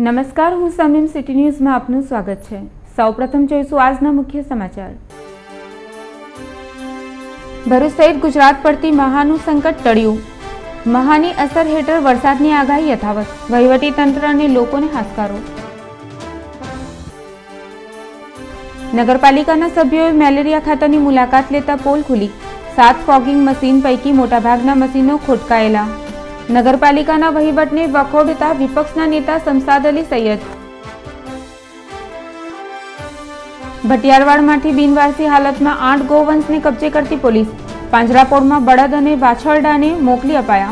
નમસ્કાર, હું સમીમ સિટી ન્યૂઝમાં આપનું સ્વાગત છે। સૌપ્રથમ જોઈશું આજના મુખ્ય સમાચાર। ભરૂચ સહિત ગુજરાત પરથી મહાનું સંકટ ટળ્યું। મહાની અસર હેઠળ વરસાદની આગાહી યથાવત, વહીવટી તંત્ર અને લોકોને હાશકારો। નગરપાલિકાના સભ્યોએ મેલેરિયા ખાતાની મુલાકાત લેતા પોલ ખુલી। 7 ફોગિંગ મશીન પૈકી મોટાભાગના મશીનો ખોટકાયેલા। નગરપાલિકાના વહીવટને વખોડતા વિપક્ષના નેતા શમશાદ અલી સૈયદ। ભટિયારવાડમાંથી બિનવારસી હાલતમાં 8 ગૌવંશને કબજે કરતી પોલીસ। પાંજરાપોળમાં બળદ અને વાછરડાને મોકલી અપાયા।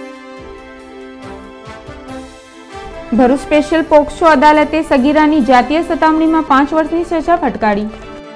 ભરૂચ સ્પેશિયલ પોક્સો અદાલતે સગીરાની જાતીય સતામણીમાં 5 વર્ષની સજા ફટકારી।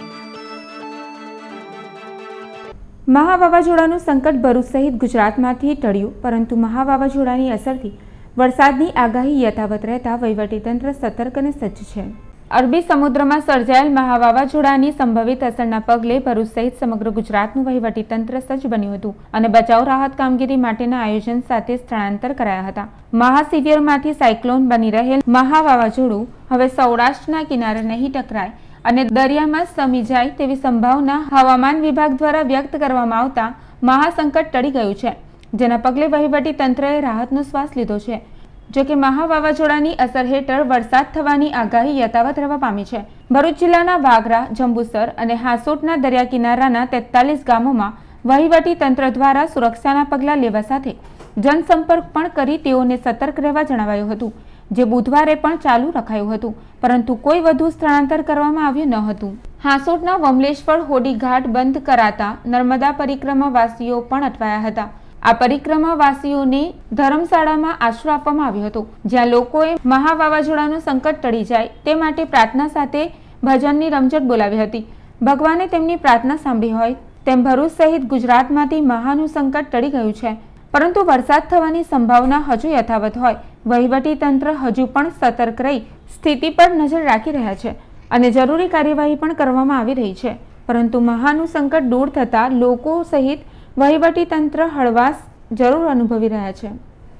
મહા વાવાઝોડાનું સંકટ ભરૂચ સહિત ગુજરાતમાંથી ટળ્યું, પરંતુ મહા વાવાઝોડાની અસરથી વરસાદની આગાહી યથાવત રહેતા વહીવટીતંત્ર સતર્ક અને સજ્જ છે। અરબી સમુદ્રમાં સર્જાયેલ મહા વાવાઝોડાની સંભવિત અસરના પગલે ભરૂચ સહિત સમગ્ર ગુજરાતનું વહીવટીતંત્ર સજ્જ બન્યું હતું અને બચાવ રાહત કામગીરી માટેના આયોજન સાથે સ્થળાંતર કરાયા હતા। મહાસિવિયરમાંથી સાયક્લોન બની રહેલ મહા વાવાઝોડું હવે સૌરાષ્ટ્રના કિનારે નહીં ટકરાય અને દરિયામાં સમી જાય તેવી સંભાવના હવામાન વિભાગ દ્વારા વ્યક્ત કરવામાં આવતા મહાસંકટ ટળી ગયું છે, જેના પગલે વહીવટી તંત્રએ રાહતનો શ્વાસ લીધો છે। જો કે મહા વાવાઝોડાની અસર હેઠળ વરસાદ થવાની આગાહી યથાવત રહેવા પામી છે। ભરૂચ જિલ્લાના વાગરા, જંબુસર અને હાંસોટના દરિયા કિનારાના 43 ગામોમાં વહીવટી તંત્ર દ્વારા સુરક્ષાના પગલાં લેવા સાથે જનસંપર્ક પણ કરી તેઓને સતર્ક રહેવા જણાવાયું હતું, જે બુધવારે પણ ચાલુ રખાયું હતું, પરંતુ કોઈ વધુ સ્થળાંતર કરવામાં આવ્યું ન હતું। હાંસોટના વમલેશ્વર હોડી ઘાટ બંધ કરાતા નર્મદા પરિક્રમા વાસીઓ પણ અટવાયા હતા। આ પરિક્રમા વાસીઓને ધર્મશાળામાં આશરો આપવામાં આવ્યો હતો, જ્યાં લોકોએ મહા વાવાઝોડાનું સંકટ ટળી જાય તે માટે પ્રાર્થના સાથે ભજનની રમઝટ બોલાવી હતી। ભગવાને તેમની પ્રાર્થના સાંભળી હોય તેમ ભરૂચ સહિત ગુજરાતમાંથી મહાનું સંકટ ટળી ગયું છે, પરંતુ વરસાદ થવાની સંભાવના હજુ યથાવત હોય વહીવટી તંત્ર હજુ પણ સતર્ક રહી સ્થિતિ પર નજર રાખી રહ્યા છે અને જરૂરી કાર્યવાહી પણ કરવામાં આવી રહી છે। પરંતુ મહાનું સંકટ દૂર થતા લોકો સહિત વહીવટી તંત્ર હળવાશ જરૂર અનુભવી રહ્યા છે।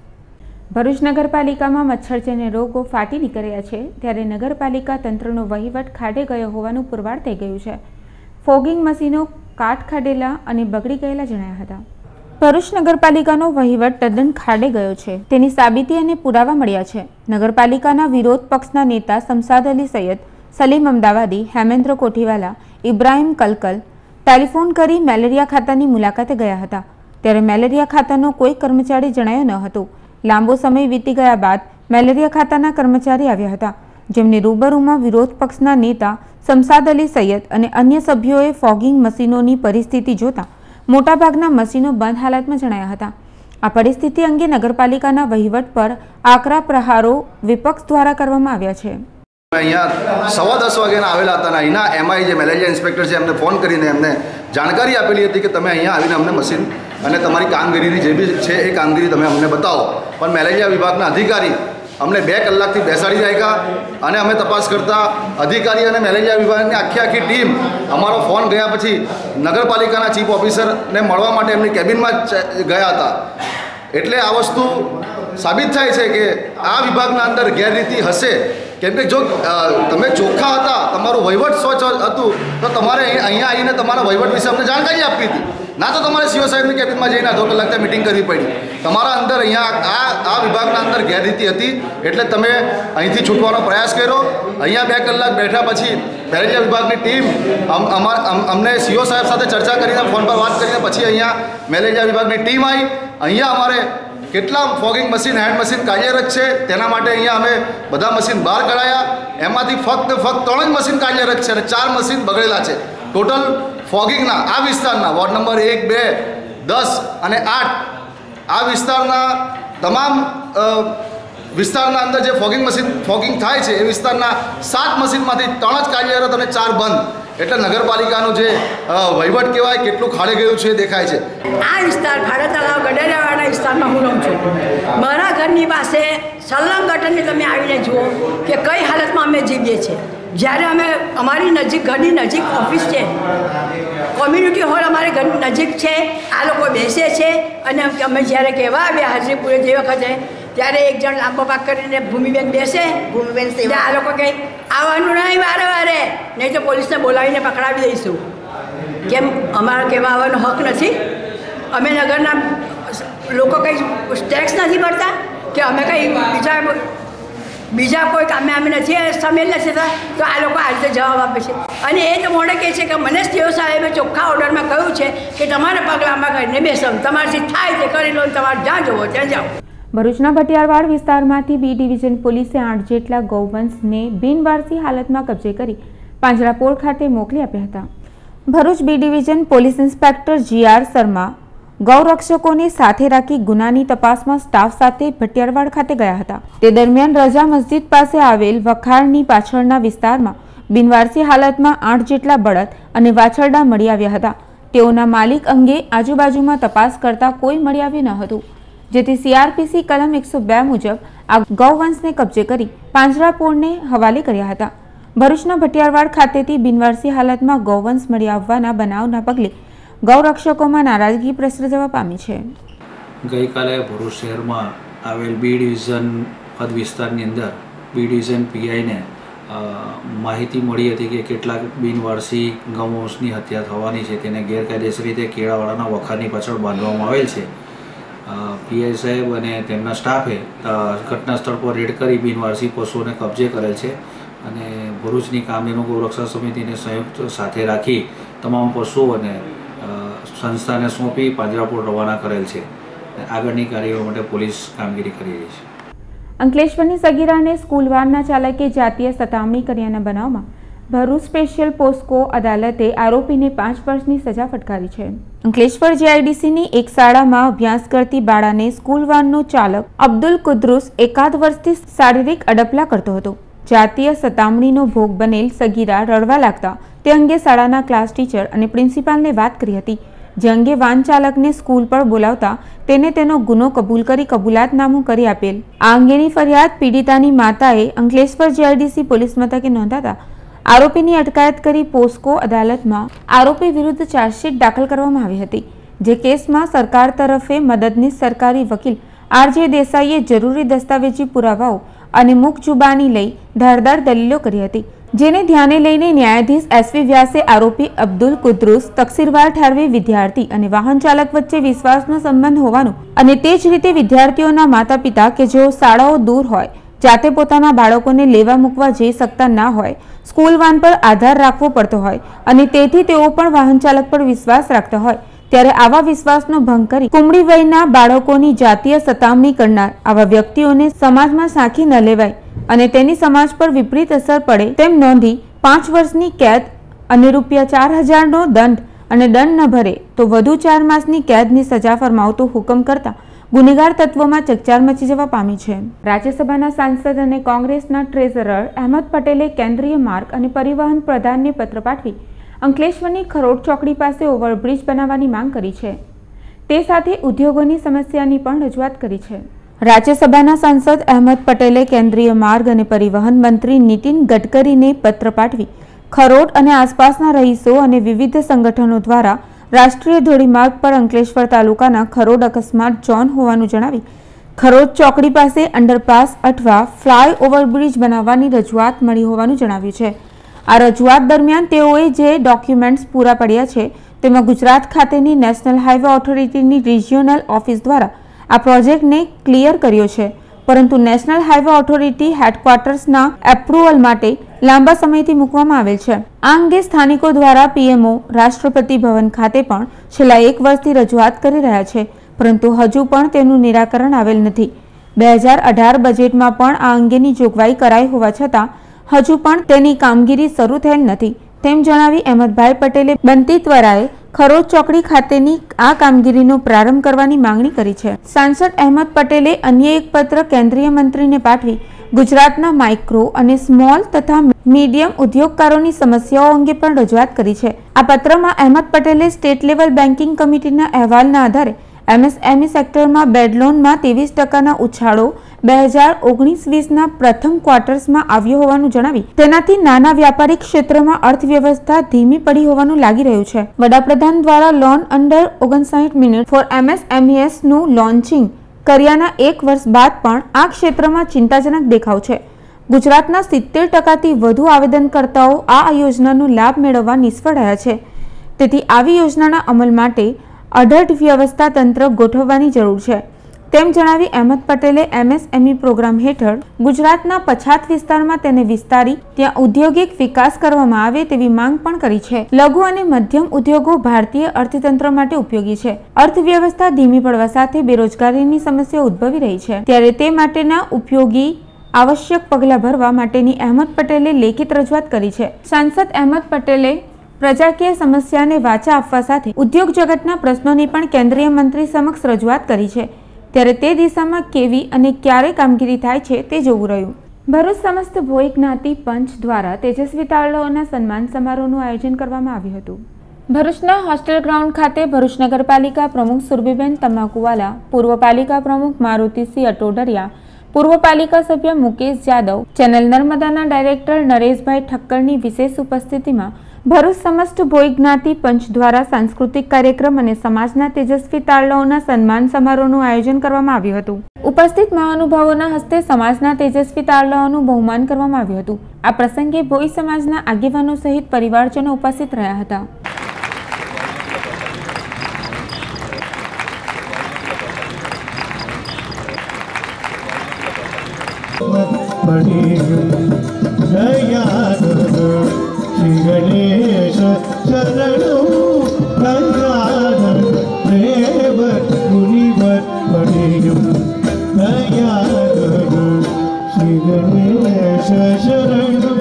ભરૂચ નગરપાલિકામાં મચ્છરજન્ય રોગો ફાટી નીકળ્યા છે, ત્યારે નગરપાલિકા તંત્રનો વહીવટ ખાડે ગયો હોવાનું પુરવાર થઈ ગયું છે। ફોગિંગ મશીનો કાટ ખાડેલા અને બગડી ગયેલા જણાયા હતા। ભરૂચ નગરપાલિકાનો વહીવટ તદ્દન ખાડે ગયો છે તેની સાબિતી અને પુરાવા મળ્યા છે। નગરપાલિકાના વિરોધ પક્ષના નેતા શમશાદ અલી સૈયદ, સલીમ અમદાવાદી, હેમેન્દ્ર કોઠીવાલા, ઇબ્રાહિમ કલકલ ટેલિફોન કરી મેલેરિયા ખાતાની મુલાકાતે ગયા હતા, ત્યારે મેલેરિયા ખાતાનો કોઈ કર્મચારી જણાયો ન હતો। લાંબો સમય વીતી ગયા બાદ મેલેરિયા ખાતાના કર્મચારી આવ્યા હતા, જેમની રૂબરૂમાં વિરોધ પક્ષના નેતા શમશાદ અલી સૈયદ અને અન્ય સભ્યોએ ફોગિંગ મશીનોની પરિસ્થિતિ જોતા મોટાભાગના મશીનો બંધ હાલતમાં જણાયા હતા। આ પરિસ્થિતિ અંગે નગરપાલિકાના વહીવટ પર આકરા પ્રહારો વિપક્ષ દ્વારા કરવામાં આવ્યા છે। અહીંયા 10:15 વાગ્યાના આવેલા હતા અને અહીંના એમઆઈ જે મેલેરિયા ઇન્સ્પેક્ટર છે એમને ફોન કરીને એમને જાણકારી આપેલી હતી કે તમે અહીંયા આવીને અમને મશીન અને તમારી કામગીરીની જે બી છે એ કામગીરી તમે અમને બતાવો, પણ મેલેરિયા વિભાગના અધિકારી અમને 2 કલાકથી બેસાડી રાખ્યા અને અમે તપાસ કરતા અધિકારી અને મેલેરિયા વિભાગની આખી ટીમ અમારો ફોન ગયા પછી નગરપાલિકાના ચીફ ઓફિસરને મળવા માટે એમની કેબિનમાં ગયા હતા। એટલે આ વસ્તુ સાબિત થાય છે કે આ વિભાગના અંદર ગેરરીતિ હશે, કેમ કે જો તમે ચોખ્ખા હતા, તમારું વહીવટ સ્વચ્છ હતું તો તમારે અહીંયા આવીને તમારા વહીવટ વિશે અમને જાણકારી આપવી હતી, ના તો તમારે સીઓ સાહેબની કેબિનમાં જઈને 2 કલાક ત્યાં મિટિંગ કરવી પડી। તમારા અંદર અહીંયા આ વિભાગના અંદર ગેરરીતિ હતી એટલે તમે અહીંથી છૂટવાનો પ્રયાસ કર્યો। અહીંયા 2 કલાક બેઠા પછી મેલેરિયા વિભાગની ટીમ અમને સીઓ સાહેબ સાથે ચર્ચા કરીને ફોન પર વાત કરીને પછી અહીંયા મેલેરિયા વિભાગની ટીમ આવી। અહીંયા અમારે કેટલા ફોગિંગ મશીન, હેન્ડ મશીન કાર્યરત છે તેના માટે અહીંયા અમે બધા મશીન બહાર કઢાયા। એમાંથી ફક્ત 3 જ મશીન કાર્યરત છે અને 4 મશીન બગડેલા છે। ટોટલ ફોગિંગના આ વિસ્તારના વોર્ડ નંબર 1, 2, 10 અને 8 આ વિસ્તારના તમામ વિસ્તારના અંદર જે ફોગિંગ થાય છે એ વિસ્તારના 7 મશીનમાંથી 3 જ કાર્યરત અને 4 બંધ। એટલે નગરપાલિકાનું જે વહીવટ કહેવાય કેટલું ખાડે ગયું છે દેખાય છે। આ વિસ્તાર ભાડા તળાવ ગડેરાવાળા વિસ્તારમાં હું રહું છું। મારા ઘરની પાસે સલંગ ગટરની તમે આવીને જુઓ કે કઈ હાલતમાં અમે જીવીએ છીએ। જ્યારે અમે અમારી નજીક ઘરની નજીક ઓફિસ છે, કોમ્યુનિટી હોલ અમારે ઘરની નજીક છે, આ લોકો બેસે છે અને અમે જ્યારે કહેવા આવ્યા હાજરીપુરે જે વખતે ત્યારે એક જણ લાંબો પાક કરીને ભૂમિબેન બેસે, ભૂમિબેન એટલે સેવા આ લોકો કહે આવવાનું નહીં વારે વારે, નહીં તો પોલીસને બોલાવીને પકડાવી દઈશું. કેમ અમારા કહેવા આવવાનો હક નથી? અમે નગરના લોકો કંઈ ટેક્સ નથી ભરતા કે અમે કંઈ બીજા કોઈ કામે અમે નથી સામેલ નથી થતા, તો આ લોકો આ રીતે જવાબ આપે છે. અને એ તો મોડે કહે છે કે મને સીઓ સાહેબે ચોખ્ખા ઓર્ડરમાં કહ્યું છે કે તમારે પગલામાં કરીને બેસો, તમારાથી થાય તે કરી લો, તમારે જ્યાં જવો ત્યાં જાઓ. ભરૂચના ભટિયારવાડ વિસ્તારમાંથી બી ડિવિઝન પોલીસે 8 જેટલા ગૌવંશને બિનવારસી હાલતમાં કબજે કરી પાંજરાપોળ ખાતે મોકલી આપ્યા હતા. Bharuch B division police inspector GR Sharma ગૌરક્ષકોને સાથે રાખી ગુનાની તપાસમાં સ્ટાફ સાથે ભટિયારવાડ ખાતે ગયા હતા. તે દરમિયાન રજા મસ્જિદ પાસે આવેલ વખારની પાછળના વિસ્તારમાં બિનવારસી હાલતમાં 8 જેટલા બળદ અને વાછરડા મળી આવ્યા હતા. તેઓના માલિક અંગે આજુબાજુમાં તપાસ કરતા કોઈ મળી આવ્યું ન હતું, જેથી CRPC કલમ 102 મુજબ આ ગૌવંશને કબજે કરી પાંજરાપોળને હવાલે કર્યા હતા. ભરૂચના ભટિયારવાડ ખાતેથી બિનવારસી હાલતમાં ગૌવંશ મળી આવવાના બનાવના પગલે ગૌરક્ષકોમાં નારાજગી પ્રસરી જવા પામી છે. ગઈકાલે ભરૂચ શહેરમાં આવેલ બી ડિવિઝન હદ વિસ્તારની અંદર બી ડિવિઝન PIને માહિતી મળી હતી કે કેટલાક બિનવારસી ગૌવંશની હત્યા થવાની છે, તેને ગેરકાયદેસર રીતે કેળાવાળાના વખારની પાછળ બાંધવામાં આવેલ છે. PI સાહેબ અને તેમના સ્ટાફે ઘટના સ્થળ પર રેડ કરી બિનવારસી પશુઓને કબજે કરેલ છે અને ભરૂચની કામધેનુ ગૌરક્ષા સમિતિને સંયુક્ત સાથે રાખી તમામ પશુઓને સંસ્થાને સોંપી પાંજરાપોળ રવાના કરેલ છે. આગળની કાર્યવાહી માટે પોલીસ કામગીરી કરી રહી છે. અંકલેશ્વરની સગીરાને સ્કૂલ વાનના ચાલકે જાતીય સતામણી કર્યાના બનાવમાં ભરૂચ સ્પેશિયલ પોસ્કો અદાલતે આરોપીને 5 વર્ષની સજા ફટકારી છે. અંકલેશ્વર JIDCની એક શાળામાં અભ્યાસ કરતી બાળાને સ્કૂલ વાનનો ચાલક અબ્દુલ કુદ્રુસ 1 વર્ષથી શારીરિક અડપલા કરતો હતો. જાતીય સતામણીનો ભોગ બનેલ સગીરા રડવા લાગતા તે અંગે શાળાના ક્લાસ ટીચર અને પ્રિન્સિપાલને વાત કરી હતી, જે અંગે વાન ચાલકને સ્કૂલ પર બોલાવતા તેને તેનો ગુનો કબૂલ કરી કબૂલાતનામું કરી આપેલ. આ અંગેની ફરિયાદ પીડિતાની માતાએ અંકલેશ્વર JIDC પોલીસ મથકે નોંધાતા આરોપીની અટકાયત કરી પોસ્કો અદાલતમાં આરોપી વિરુદ્ધ ચાર્જશીટ દાખલ કરવામાં આવી હતી. જે કેસમાં સરકાર તરફે મદદનીશ સરકારી વકીલ RJ દેસાઈએ જરૂરી દસ્તાવેજી પુરાવાઓ અને મુખ જુબાની લઈ ધારદાર દલીલો કરી હતી, જેને ધ્યાને લઈને ન્યાયાધીશ SV વ્યાસે આરોપી અબ્દુલ કુદ્રુસ તકસીરવાર ઠારવી વિદ્યાર્થી અને વાહન ચાલક વચ્ચે વિશ્વાસનો સંબંધ હોવાનું અને તે જ રીતે વિદ્યાર્થીઓના માતા પિતા કે જેઓ શાળાઓ દૂર હોય, જાતે પોતાના બાળકોને લેવા મૂકવા જઈ શકતા ના હોય, સ્કૂલ વાન પર આધાર રાખવો પડતો હોય અને તેથી તેઓ પણ વાહન ચાલક પર વિશ્વાસ રાખતા હોય, ત્યારે આવા વિશ્વાસનો ભંગ કરી કુમળી વયના બાળકોની જાતીય સતામણી કરનાર આવા વ્યક્તિઓને સમાજમાં સાંખી ન લેવાય અને તેની સમાજ પર વિપરીત અસર પડે તેમ નોંધી 5 વર્ષની કેદ અને ₹4000નો દંડ અને દંડ ન ભરે તો વધુ 4 માસની કેદની સજા ફરમાવતો હુકમ કરતા ગુનેગાર તત્વોમાં ચકચાર મચી જવા પામી છે. રાજ્યસભાના સાંસદ અને કોંગ્રેસના ટ્રેઝરર અહેમદ પટેલે કેન્દ્રીય માર્ગ અને પરિવહન પ્રધાનને પત્ર પાઠવી અંકલેશ્વરની ખરોડ ચોકડી પાસે ઓવરબ્રિજ બનાવવાની માંગ કરી છે. તે સાથે ઉદ્યોગોની સમસ્યાની પણ રજૂઆત કરી છે. રાજ્યસભાના સાંસદ અહેમદ પટેલે કેન્દ્રીય માર્ગ અને પરિવહન મંત્રી નીતિન ગડકરીને પત્ર પાઠવી ખરોડ અને આસપાસના રહીશો અને વિવિધ સંગઠનો દ્વારા રાષ્ટ્રીય ધોરીમાર્ગ પર અંકલેશ્વર તાલુકાના ખરોડ અકસ્માત ઝોન હોવાનું જણાવી ખરોડ ચોકડી પાસે અંડરપાસ અથવા ફ્લાય ઓવરબ્રિજ બનાવવાની રજૂઆત મળી હોવાનું જણાવ્યું છે. આ રજૂઆત દરમિયાન તેઓએ જે ડોક્યુમેન્ટ્સ પૂરા પાડ્યા છે તેમાં ગુજરાત ખાતેની નેશનલ હાઈવે ઓથોરિટીની રિજિયોનલ ઓફિસ દ્વારા આ પ્રોજેક્ટને ક્લિયર કર્યો છે, પરંતુ નેશનલ હાઈવે ઓથોરિટી હેડક્વાર્ટર્સના એપ્રુવલ માટે લાંબા સમયથી મૂકવામાં આવેલ છે. આ અંગે સ્થાનિકો દ્વારા PMO રાષ્ટ્રપતિ ભવન ખાતે પણ છેલ્લા 1 વર્ષથી રજૂઆત કરી રહ્યા છે, પરંતુ હજુ પણ તેનું નિરાકરણ આવેલ નથી. 2018 બજેટમાં પણ આ અંગેની જોગવાઈ કરાઈ હોવા છતાં હજુ પણ તેની કામગીરી શરૂ થયેલ નથી તેમ જણાવી અહેમદભાઈ પટેલે બનતી ત્વરાએ ખરોડ ચોકડી ખાતેની આ કામગીરીનો પ્રારંભ કરવાની માંગણી કરી છે. સાંસદ અહેમદ પટેલે અન્ય એક પત્ર કેન્દ્રીય મંત્રીને પાઠવી ગુજરાતના માઇક્રો અને સ્મોલ તથા મીડિયમ ઉદ્યોગકારોની સમસ્યાઓ અંગે પણ રજૂઆત કરી છે. આ પત્રમાં અહેમદ પટેલે સ્ટેટ લેવલ બેન્કિંગ કમિટીના અહેવાલના આધારે MSME સેક્ટરમાં બેડ લોનમાં 23% ઉછાળો 2019-20ના પ્રથમ ક્વાર્ટર્સમાં આવ્યો હોવાનું જણાવી તેનાથી નાના વ્યાપારિક ક્ષેત્રમાં અર્થવ્યવસ્થા ધીમી પડી હોવાનું લાગી રહ્યું છે. વડાપ્રધાન દ્વારા loan under 59 minute for MSMES નું લોન્ચિંગ કર્યાના 1 વર્ષ બાદ પણ આ ક્ષેત્રમાં ચિંતાજનક દેખાવ છે. ગુજરાતના 70%થી વધુ આવેદનકર્તાઓ આ યોજનાનો લાભ મેળવવા નિષ્ફળ રહ્યા છે. તેથી આવી યોજનાના અમલ માટે અઢળ વ્યવસ્થા તંત્ર ગોઠવવાની જરૂર છે તેમ જણાવી અહેમદ પટેલે MSME પ્રોગ્રામ હેઠળ ગુજરાતના પછાત વિસ્તારમાં તેને વિસ્તારી ત્યાં ઔદ્યોગિક વિકાસ કરવામાં આવે તેવી માંગ પણ કરી છે. લઘુ અને મધ્યમ ઉદ્યોગો ભારતીય અર્થતંત્ર માટે ઉપયોગી છે. અર્થવ્યવસ્થા ધીમી પડવા સાથે બેરોજગારીની સમસ્યા ઉદ્ભવી રહી છે ત્યારે તે માટેના ઉપયોગી આવશ્યક પગલાં ભરવા માટેની અહેમદ પટેલે લેખિત રજૂઆત કરી છે. સાંસદ અહેમદ પટેલે પ્રજાકીય સમસ્યાને વાચા આપવા સાથે ઉદ્યોગ જગતના પ્રશ્નોની પણ કેન્દ્રીય મંત્રી સમક્ષ રજૂઆત કરી છે ત્યારે તે દિશામાં કેવી અને ક્યારે કામગીરી થાય છે તે જોવું રહ્યું. ભરૂચ સમસ્ત ભોઈ જ્ઞાતિ પંચ દ્વારા તેજસ્વી તારલાઓના સન્માન સમારોહનું આયોજન કરવામાં આવ્યું હતું. ભરૂચના હોસ્ટેલ ગ્રાઉન્ડ ખાતે ભરૂચ નગરપાલિકા પ્રમુખ સુરભીબેન તમાકુવાલા, પૂર્વ પાલિકા પ્રમુખ મારુતિસિંહ અટોડરિયા, પૂર્વ પાલિકા સભ્ય મુકેશ જાદવ, ચેનલ નર્મદાના ડાયરેક્ટર નરેશભાઈ ઠક્કરની વિશેષ ઉપસ્થિતિમાં ભરૂચ સમસ્ત ભોઈ જ્ઞાતિ પંચ દ્વારા સાંસ્કૃતિક કાર્યક્રમ અને સમાજના તેજસ્વી તારલાઓના સન્માન સમારોહનું આયોજન કરવામાં આવ્યું હતું. ઉપસ્થિત મહાનુભાવોના હસ્તે સમાજના તેજસ્વી તારલાઓનું બહુમાન કરવામાં આવ્યું હતું. આ પ્રસંગે ભોઈ સમાજના આગેવાનો સહિત પરિવારજનો ઉપસ્થિત રહ્યા હતા. गणेश शरणो दयानंद देव मुनिवर पणियुम दयानंद श्री गणेश शरणो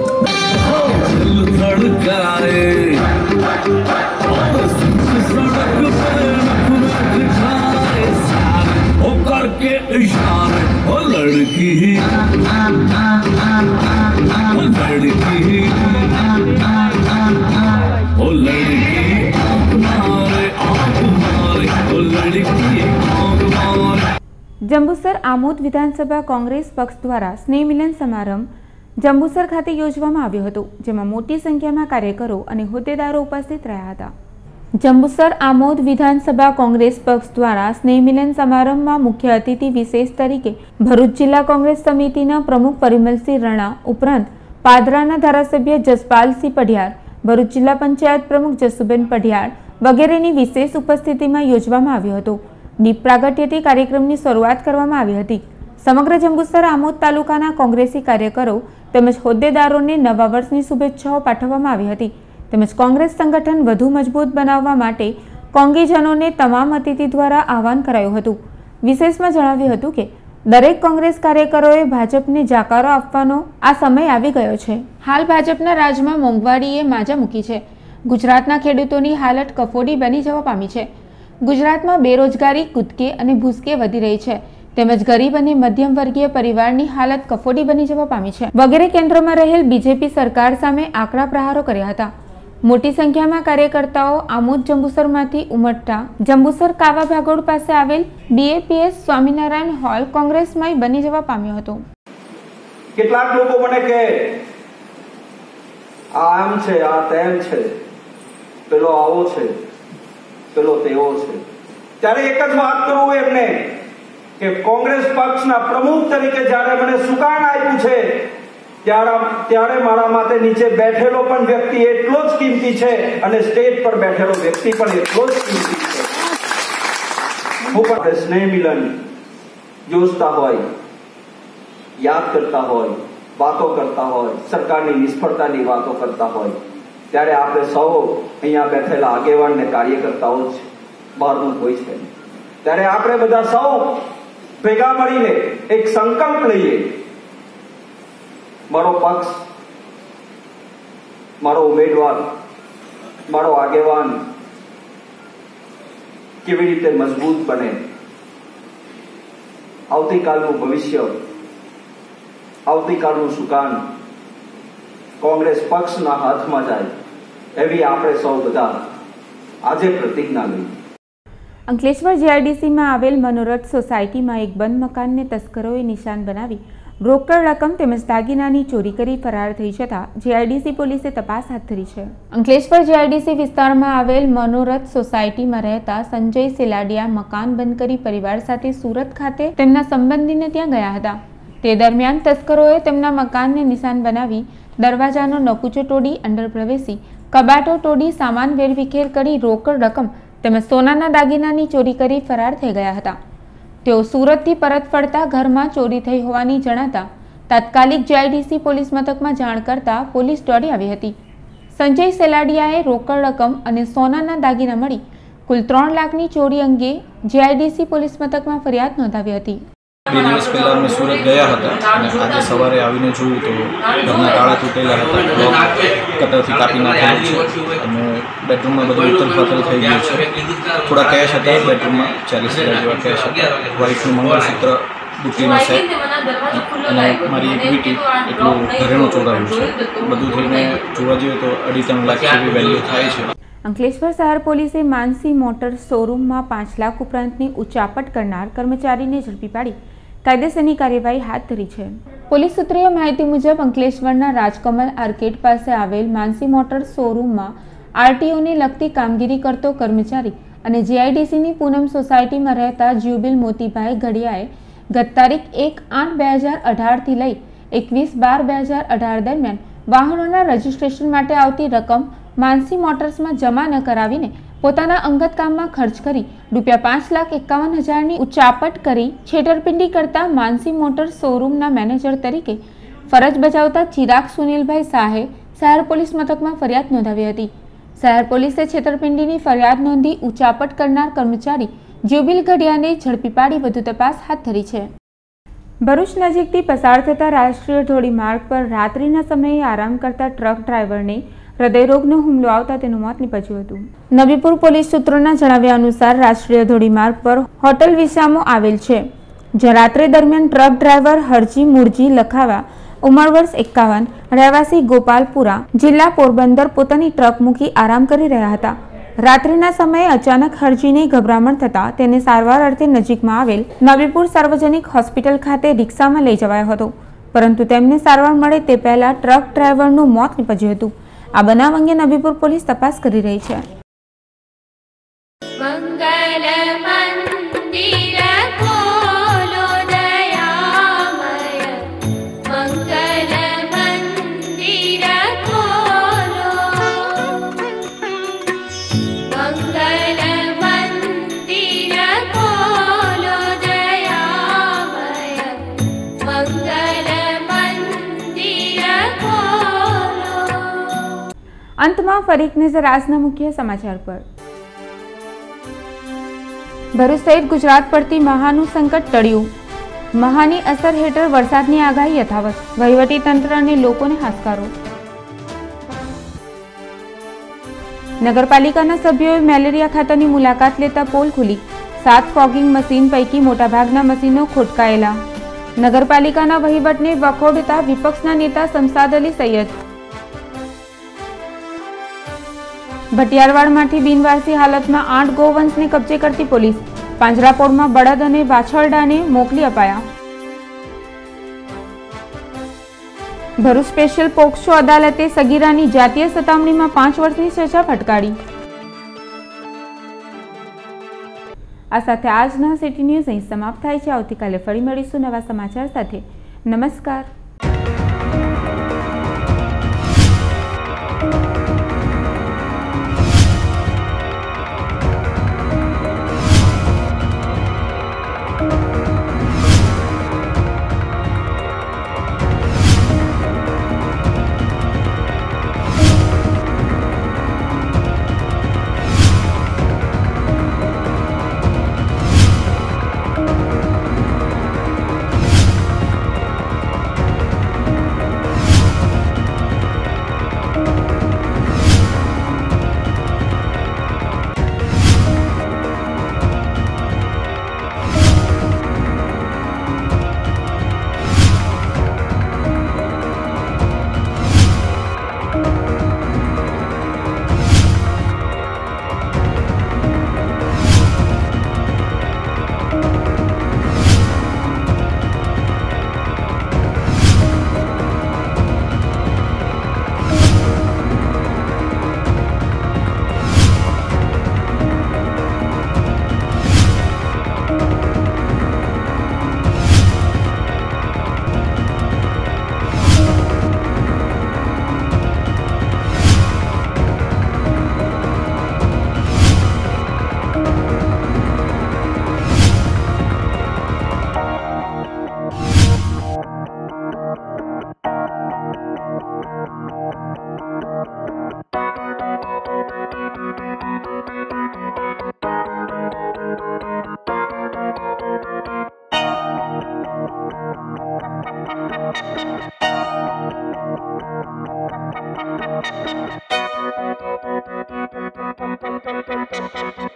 लड़काए सड़क पर करके इशारे ओ लड़की જંબુસર આમોદ વિધાનસભા કોંગ્રેસ પક્ષ દ્વારા સ્નેહ મિલન સમારંભ જંબુસર ખાતે યોજવામાં આવ્યો હતો જેમાં મોટી સંખ્યામાં કાર્યકરો અને હોદ્દેદારો ઉપસ્થિત રહ્યા હતા. જંબુસર આમોદ વિધાનસભા કોંગ્રેસ પક્ષ દ્વારા સ્નેહ મિલન સમારંભમાં મુખ્ય અતિથિ વિશેષ તરીકે ભરૂચ જિલ્લા કોંગ્રેસ સમિતિના પ્રમુખ પરિમલસિંહ રણા ઉપરાંત પાદરાના ધારાસભ્ય જસપાલસિંહ પઢિયાર, ભરૂચ જિલ્લા પંચાયત પ્રમુખ જસુબેન પઢિયાર વગેરેની વિશેષ ઉપસ્થિતિમાં યોજવામાં આવ્યો હતો. દીપ પ્રાગટ્યથી કાર્યક્રમની શરૂઆત કરવામાં આવી હતી. સમગ્ર જંબુસર આમોદ તાલુકાના કોંગ્રેસી કાર્યકરો તેમજ હોદ્દેદારોને નવા વર્ષની શુભેચ્છાઓ પાઠવવામાં આવી હતી તેમજ કોંગ્રેસ સંગઠન વધુ મજબૂત બનાવવા માટે કોંગીજનોને તમામ અતિથિ દ્વારા આહવાન કરાયું હતું. વિશેષમાં જણાવ્યું હતું કે દરેક કોંગ્રેસ કાર્યકરોએ ભાજપને જાકારો આપવાનો આ સમય આવી ગયો છે. હાલ ભાજપના રાજમાં મોંઘવારીએ માજા મૂકી છે. ગુજરાતના ખેડૂતોની હાલત કફોડી બની જવા પામી છે. ગુજરાતમાં બેરોજગારી કૂદકે અને ભૂસકે વધી રહી છે તેમજ ગરીબ અને મધ્યમ વર્ગીય પરિવારની હાલત કફોડી બની જવા પામી છે વગેરે કેન્દ્રમાં રહેલ બીજેપી સરકાર સામે આકરા પ્રહારો કર્યા હતા. મોટી સંખ્યામાં કાર્યકર્તાઓ આમોદ જંબુસરમાંથી ઉમટતા જંબુસર કાવા ભાગોળ પાસે આવેલ BAPS સ્વામિનારાયણ હોલ કોંગ્રેસમય બની જવા પામ્યો હતો. કેટલાક લોકો મને કહે આ આમ છે, આ તેમ છે, પેલો આવો છે, પેલો તેવો છે. ત્યારે એક જ વાત કરું એમને કે કોંગ્રેસ પક્ષના પ્રમુખ તરીકે જ્યારે મને સુકાન આપ્યું છે ત્યારે મારા માટે નીચે બેઠેલો પણ વ્યક્તિ એટલો જ કિંમતી છે અને સ્ટેજ પર બેઠેલો વ્યક્તિ પણ એટલો જ કિંમતી છે. હું પણ સ્નેહ મિલન જોશતા હોય, યાદ કરતા હોય, વાતો કરતા હોય, સરકારની નિષ્ફળતાની વાતો કરતા હોય ત્યારે આપણે સૌ અહીંયા બેઠેલા આગેવાન ને કાર્યકર્તાઓ જ બહારનું કોઈ છે. ત્યારે આપણે બધા સૌ ભેગા મળીને એક સંકલ્પ લઈએ. મારો પક્ષ, મારો ઉમેદવાર, મારો આગેવાન કેવી રીતે મજબૂત બને, આવતીકાલનું ભવિષ્ય, આવતીકાલનું સુકાન કોંગ્રેસ પક્ષના હાથમાં જાય એવી આપણે સૌ બધા આજે પ્રતિજ્ઞા લઈએ. અંકલેશ્વર JRDCમાં આવેલ મનોરથ સોસાયટીમાં એક બંધ મકાનને તસ્કરોએ નિશાન બનાવી રોકડ રકમ તેમજ દાગીનાની ચોરી કરી ફરાર થઈ જતા જીઆઈડીસી પોલીસે તપાસ હાથ ધરી છે. અંકલેશ્વર જીઆઈડીસી વિસ્તારમાં આવેલ મનોરથ સોસાયટીમાં રહેતા સંજય સેલાડિયા મકાન બંધ કરી પરિવાર સાથે સુરત ખાતે તેમના સંબંધીને ત્યાં ગયા હતા. તે દરમિયાન તસ્કરોએ તેમના મકાનને નિશાન બનાવી દરવાજાનો નકુચો તોડી અંદર પ્રવેશી કબાટો તોડી સામાન વેરવિખેર કરી રોકડ રકમ તેમજ સોનાના દાગીનાની ચોરી કરી ફરાર થઈ ગયા હતા. તેઓ સુરતથી પરત ફરતા ઘરમાં ચોરી થઈ હોવાની જણાતા તાત્કાલિક જીઆઈડીસી પોલીસ મથકમાં જાણ કરતા પોલીસ દોડી આવી હતી. સંજય સેલાડિયાએ રોકડ રકમ અને સોનાના દાગીના મળી કુલ 3 લાખની ચોરી અંગે જીઆઈડીસી પોલીસ મથકમાં ફરિયાદ નોંધાવી હતી. 2 દિવસ પહેલાં અમે સુરત ગયા હતા અને આજે સવારે આવીને જોયું તો ઘરના તાળા તૂટેલા હતા, લોક કટરથી કાપી નાખેલું છે અને બેડરૂમમાં બધું ઉથલ-પાથલ થઈ ગયું છે. થોડા કેશ હતા બેડરૂમમાં, 40,000 જેવા કેશ હતા, વાઇફનું મંગળસૂત્ર, બુટ્ટીનો સેટ અને મારી એક વીટી એટલું ઘરેણું ચોરાયું છે. બધું થઈને જોવા જઈએ તો 2.5-3 લાખ જેવી વેલ્યુ થાય છે. અંકલેશ્વર શહેર પોલીસે માનસી મોટર શોરૂમમાં 5 લાખ ઉપરાંતની ઉચાપટ કરનાર કર્મચારીને ઝડપી પાડી કાયદેસરની કાર્યવાહી હાથ ધરી છે. પોલીસ સૂત્રોએ માહિતી મુજબ અંકલેશ્વરના રાજકમલ આર્કેડ પાસે આવેલ માનસી મોટર શોરૂમમાં આરટીઓને લગતી કામગીરી કરતો કર્મચારી અને જીઆઈડીસીની પૂનમ સોસાયટીમાં રહેતા જ્યુબિલ મોતીભાઈ ઘડિયાએ ગત તારીખ 1/8/2018થી લઈ 21/12/2018 દરમિયાન વાહનોના રજીસ્ટ્રેશન માટે આવતી રકમ માનસી મોટર્સમાં જમા ન કરાવીને પોતાના અંગત કામમાં ખર્ચ કરી ₹5,51,000ની ઉચાપટ કરી છેતરપિંડી કરતા માનસી મોટર્સ શોરૂમના મેનેજર તરીકે ફરજ બજાવતા ચિરાગ સુનિલભાઈ શાહે શહેર પોલીસ મથકમાં ફરિયાદ નોંધાવી હતી. શહેર પોલીસે છેતરપિંડીની ફરિયાદ નોંધી ઉચાપટ કરનાર કર્મચારી જ્યુબિલ ઘડિયાને ઝડપી પાડી વધુ તપાસ હાથ ધરી છે. ભરૂચ નજીકથી પસાર થતા રાષ્ટ્રીય ધોરીમાર્ગ પર રાત્રિના સમયે આરામ કરતા ટ્રક ડ્રાઈવરને હૃદયરોગનો હુમલો આવતા તેનું મોત નીપજ્યું હતું. નબીપુર પોલીસ સૂત્રોના જણાવ્યા અનુસાર રાષ્ટ્રીય ધોરીમાર્ગ પર હોટલ વિસામો આવેલ છે, જ્યાં રાત્રે દરમિયાન ટ્રક ડ્રાઈવર હરજી મુરજી લખાવા, ઉંમર વર્ષ 51, રહેવાસી ગોપાલપુરા, જિલ્લા પોરબંદર પોતાની ટ્રક મૂકી આરામ કરી રહ્યા હતા. રાત્રિના સમયે અચાનક હરજીને ગભરામણ થતા તેને સારવાર અર્થે નજીકમાં આવેલ નબીપુર સાર્વજનિક હોસ્પિટલ ખાતે રિક્ષામાં લઈ જવાયો હતો, પરંતુ તેમને સારવાર મળે તે પહેલા ટ્રક ડ્રાઈવરનું મોત નીપજ્યું હતું. આ બનાવ અંગે નબીપુર પોલીસ તપાસ કરી રહી છે. અંતમાં ફરી એક નજર આજના મુખ્ય સમાચાર પર. ભરૂચ સહિત ગુજરાત પરથી મહાનું સંકટ ટળ્યું. મહાની અસર હેઠળ વરસાદની આગાહી યથાવત, વહીવટી તંત્ર અને લોકોને હાશકારો. નગરપાલિકાના સભ્યોએ મેલેરિયા ખાતાની મુલાકાત લેતા પોલ ખુલી. 7 ફોગિંગ મશીન પૈકી મોટાભાગના મશીનો ખોટકાયેલા. નગરપાલિકાના વહીવટને વખોડતા વિપક્ષના નેતા શમસાદ અલી સૈયદ. ભટિયારવાડમાંથી બિનવારસી હાલતમાં 8 ગોવંશને કબજે કરતી પોલીસ. પાંજરાપોળમાં બળદ અને વાછરડાને મોકલી અપાયા. ભરૂચ સ્પેશિયલ પોક્સો અદાલતે સગીરાની જાતીય સતામણીમાં 5 વર્ષની સજા ફટકારી. આ સાથે આજના સિટી ન્યૂઝ અહીં સમાપ્ત થાય છે. આવતીકાલે ફરી મળીશું નવા સમાચાર સાથે. નમસ્કાર. Thank you.